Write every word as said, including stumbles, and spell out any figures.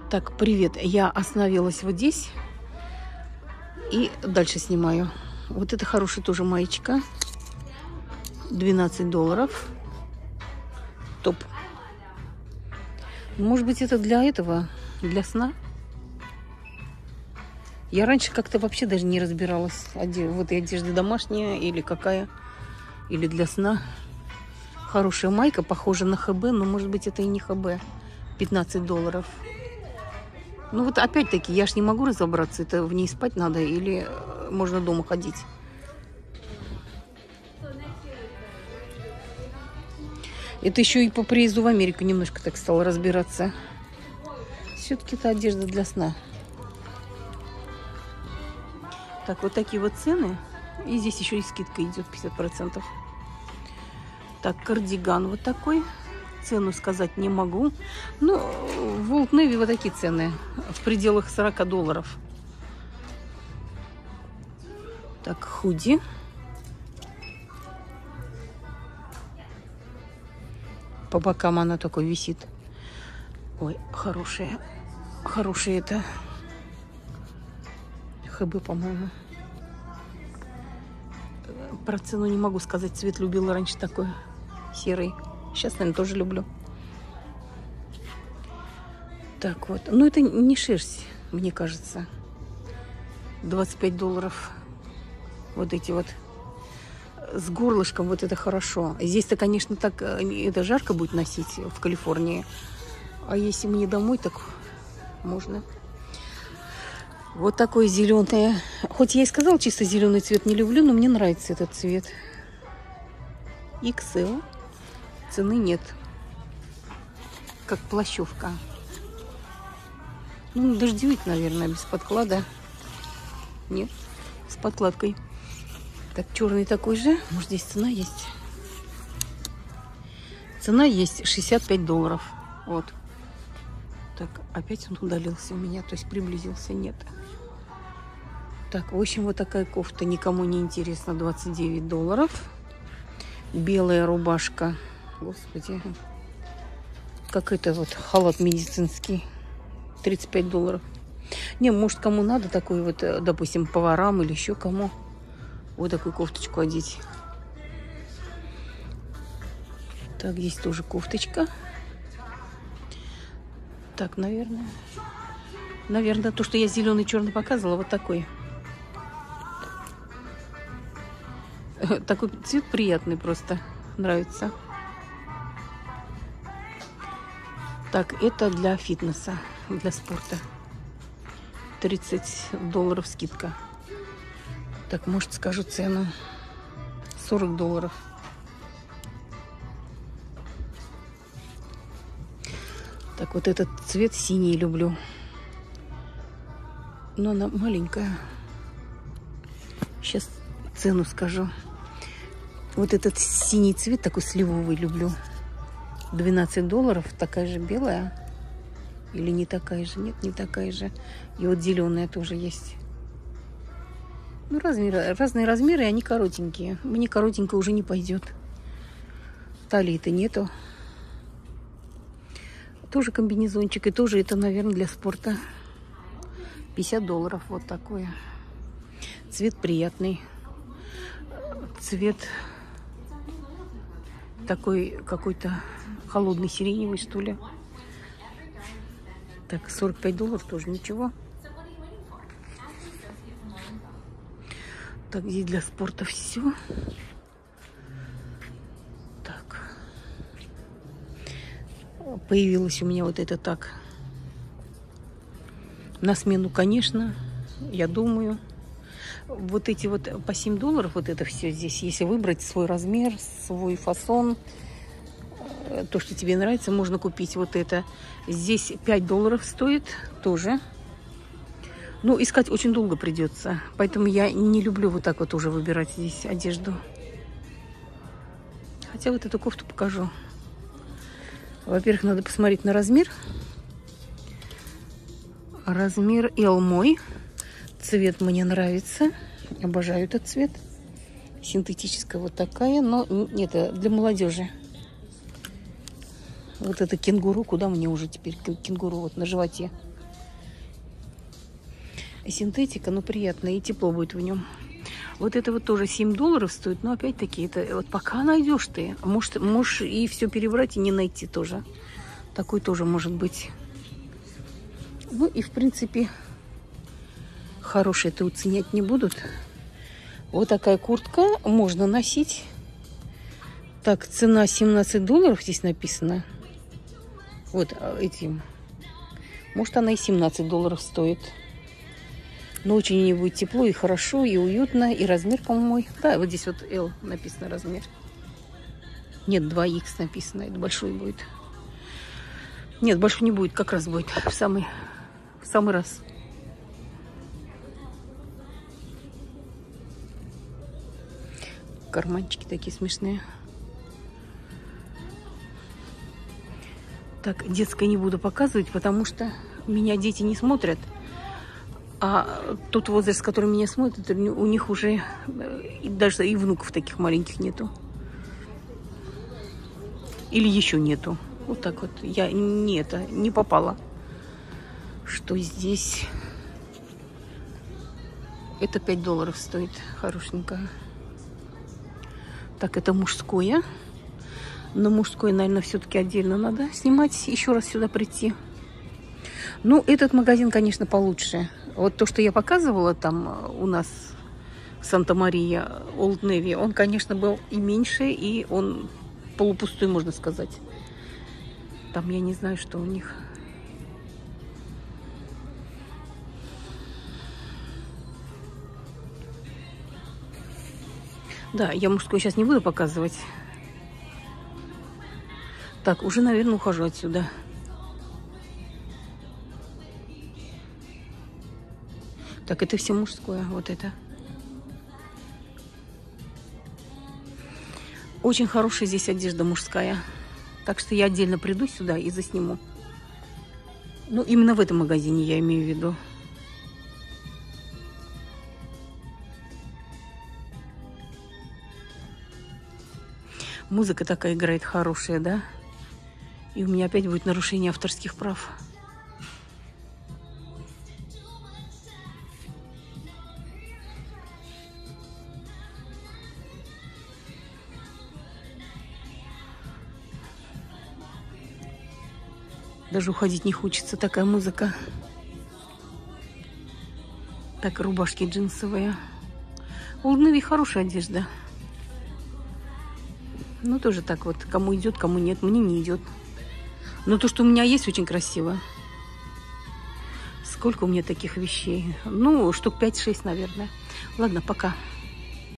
Так, привет. Я остановилась вот здесь и дальше снимаю. Вот это хорошая тоже маечка. двенадцать долларов. Топ. Может быть, это для этого, для сна? Я раньше как-то вообще даже не разбиралась, в этой одежде домашняя или какая, или для сна. Хорошая майка, похожа на ХБ, но может быть это и не ХБ. пятнадцать долларов. Ну вот опять-таки, я ж не могу разобраться, это в ней спать надо или можно дома ходить. Это еще и по приезду в Америку немножко так стало разбираться. Все-таки это одежда для сна. Так, вот такие вот цены. И здесь еще и скидка идет пятьдесят процентов. Так, кардиган вот такой. Цену сказать не могу. Ну, в Old Navy вот такие цены. В пределах сорок долларов. Так, худи. По бокам она такой висит. Ой, хорошая. Хорошая это. ХБ, по-моему. Про цену не могу сказать. Цвет любила раньше такой. Серый. Сейчас, наверное, тоже люблю. Так вот. Ну, это не шерсть, мне кажется. двадцать пять долларов. Вот эти вот. С горлышком вот это хорошо. Здесь-то, конечно, так это жарко будет носить в Калифорнии. А если мне домой, так можно. Вот такое зеленое. Хоть я и сказала, чисто зеленый цвет не люблю, но мне нравится этот цвет. икс эл. Цены нет. Как плащевка. Ну, дождевик, наверное, без подклада. Нет, с подкладкой. Так, черный такой же. Может, здесь цена есть? Цена есть шестьдесят пять долларов. Вот. Так, опять он удалился у меня, то есть приблизился. Нет. Так, в общем, вот такая кофта никому не интересна. двадцать девять долларов. Белая рубашка. Господи. Как это вот халат медицинский. тридцать пять долларов. Не, может, кому надо такой вот, допустим, поварам или еще кому. Вот такую кофточку одеть. Так, здесь тоже кофточка. Так, наверное. Наверное, то, что я зеленый и черный показывала, вот такой. Такой цвет приятный просто. Нравится. Так, это для фитнеса, для спорта. тридцать долларов скидка. Так, может, скажу цену. сорок долларов. Так, вот этот цвет синий люблю. Но она маленькая. Сейчас цену скажу. Вот этот синий цвет, такой сливовый, люблю. двенадцать долларов. Такая же белая. Или не такая же? Нет, не такая же. И вот зеленая тоже есть. Ну, размеры, разные размеры, и они коротенькие. Мне коротенькая уже не пойдет. Талии-то нету. Тоже комбинезончик. И тоже это, наверное, для спорта. пятьдесят долларов. Вот такое. Цвет приятный. Цвет такой какой-то холодный сиреневый, что ли. Так, сорок пять долларов тоже ничего. Так, здесь для спорта все. Так. Появилась у меня вот это так. На смену, конечно, я думаю. Вот эти вот по семь долларов, вот это все здесь. Если выбрать свой размер, свой фасон, то, что тебе нравится, можно купить вот это. Здесь пять долларов стоит тоже. Ну, искать очень долго придется. Поэтому я не люблю вот так вот уже выбирать здесь одежду. Хотя вот эту кофту покажу. Во-первых, надо посмотреть на размер. Размер L мой. Цвет мне нравится. Обожаю этот цвет. Синтетическая вот такая. Но это для молодежи. Вот это кенгуру. Куда мне уже теперь кенгуру вот на животе? Синтетика, но приятная, и тепло будет в нем. Вот это вот тоже семь долларов стоит, но опять-таки, это вот пока найдешь ты. Может, можешь и все перебрать, и не найти тоже. Такой тоже может быть. Ну и, в принципе, хорошие это уценять не будут. Вот такая куртка можно носить. Так, цена семнадцать долларов здесь написано. Вот этим. Может, она и семнадцать долларов стоит. Но очень не будет тепло и хорошо, и уютно, и размер, по-моему, да, вот здесь вот L написано размер. Нет, два икс написано, это большой будет. Нет, большой не будет, как раз будет в самый, в самый раз. Карманчики такие смешные. Так, детское не буду показывать, потому что меня дети не смотрят. А тот возраст, который меня смотрит, у них уже и даже и внуков таких маленьких нету. Или еще нету. Вот так вот. Я не это, не попала. Что здесь? Это пять долларов стоит. Хорошенькое. Так, это мужское. Но мужское, наверное, все-таки отдельно надо снимать. Еще раз сюда прийти. Ну, этот магазин, конечно, получше. Вот то, что я показывала там у нас в Санта-Мария, Олд Неви, он, конечно, был и меньше, и он полупустой, можно сказать. Там я не знаю, что у них. Да, я мужской сейчас не буду показывать. Так, уже, наверное, ухожу отсюда. Так, это все мужское, вот это. Очень хорошая здесь одежда мужская. Так что я отдельно приду сюда и засниму. Ну, именно в этом магазине я имею в виду. Музыка такая играет хорошая, да? И у меня опять будет нарушение авторских прав. Даже уходить не хочется, такая музыка. Так, рубашки джинсовые. У Олд Неви хорошая одежда. Ну, тоже так вот. Кому идет, кому нет. Мне не идет. Но то, что у меня есть, очень красиво. Сколько у меня таких вещей? Ну, штук пять-шесть, наверное. Ладно, пока.